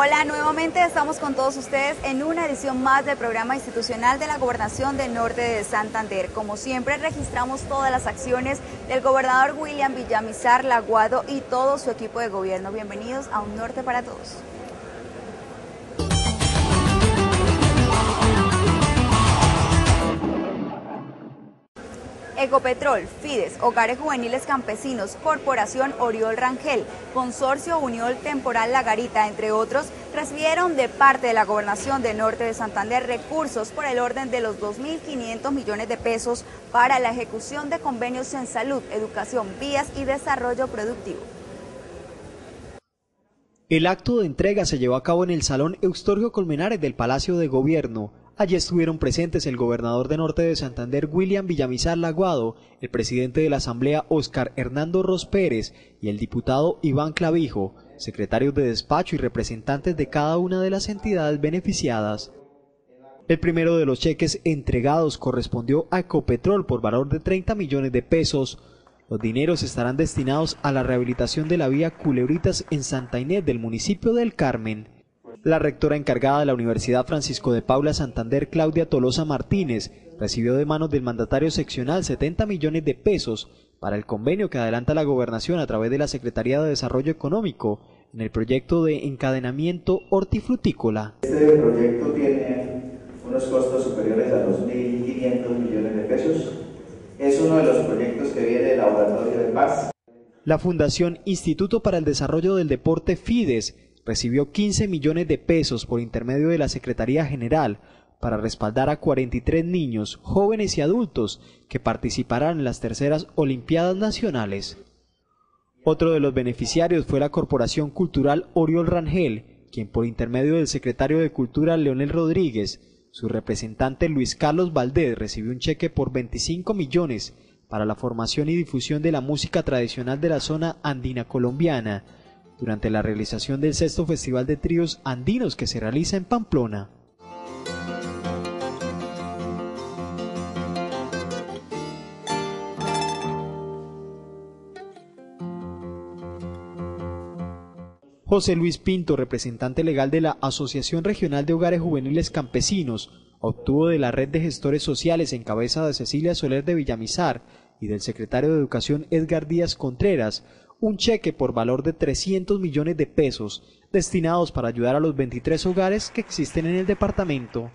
Hola, nuevamente estamos con todos ustedes en una edición más del programa institucional de la Gobernación del Norte de Santander. Como siempre, registramos todas las acciones del gobernador William Villamizar Laguado y todo su equipo de gobierno. Bienvenidos a Un Norte para Todos. Ecopetrol, Fides, Hogares Juveniles Campesinos, Corporación Oriol Rangel, Consorcio Unión Temporal La Garita, entre otros, recibieron de parte de la Gobernación del Norte de Santander recursos por el orden de los 2.500 millones de pesos para la ejecución de convenios en salud, educación, vías y desarrollo productivo. El acto de entrega se llevó a cabo en el Salón Eustorgio Colmenares del Palacio de Gobierno. Allí estuvieron presentes el gobernador de Norte de Santander, William Villamizar Laguado, el presidente de la Asamblea, Óscar Hernando Ros Pérez, y el diputado Iván Clavijo, secretarios de despacho y representantes de cada una de las entidades beneficiadas. El primero de los cheques entregados correspondió a Ecopetrol por valor de 30 millones de pesos. Los dineros estarán destinados a la rehabilitación de la vía Culebritas en Santa Inés del municipio del Carmen. La rectora encargada de la Universidad Francisco de Paula Santander, Claudia Tolosa Martínez, recibió de manos del mandatario seccional 70 millones de pesos para el convenio que adelanta la gobernación a través de la Secretaría de Desarrollo Económico en el proyecto de encadenamiento hortifrutícola. Este proyecto tiene unos costos superiores a los 1.500 millones de pesos. Es uno de los proyectos que viene del Laboratorio de Paz. La Fundación Instituto para el Desarrollo del Deporte Fides recibió 15 millones de pesos por intermedio de la Secretaría General para respaldar a 43 niños, jóvenes y adultos que participarán en las terceras Olimpiadas Nacionales. Otro de los beneficiarios fue la Corporación Cultural Oriol Rangel, quien por intermedio del secretario de Cultura Leonel Rodríguez, su representante Luis Carlos Valdés recibió un cheque por 25 millones para la formación y difusión de la música tradicional de la zona andina colombiana, durante la realización del 6º Festival de Tríos Andinos que se realiza en Pamplona. José Luis Pinto, representante legal de la Asociación Regional de Hogares Juveniles Campesinos, obtuvo de la Red de Gestores Sociales en cabeza de Cecilia Soler de Villamizar y del secretario de Educación Edgar Díaz Contreras, un cheque por valor de 300 millones de pesos destinados para ayudar a los 23 hogares que existen en el departamento.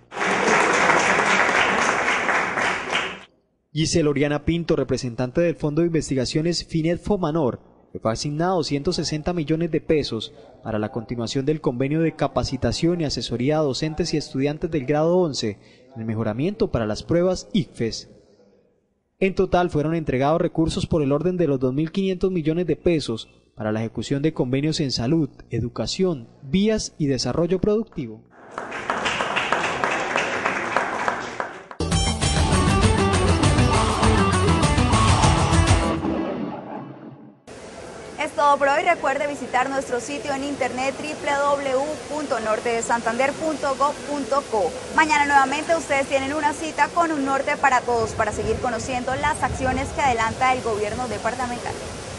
Gisela Oriana Pinto, representante del Fondo de Investigaciones Finet Fomanor, le fue asignado 160 millones de pesos para la continuación del convenio de capacitación y asesoría a docentes y estudiantes del grado 11 en el mejoramiento para las pruebas ICFES. En total fueron entregados recursos por el orden de los 2.500 millones de pesos para la ejecución de convenios en salud, educación, vías y desarrollo productivo. Es todo por hoy. Recuerde visitar nuestro sitio en internet www.nortedesantander.gov.co. Mañana nuevamente ustedes tienen una cita con Un Norte para Todos para seguir conociendo las acciones que adelanta el gobierno departamental.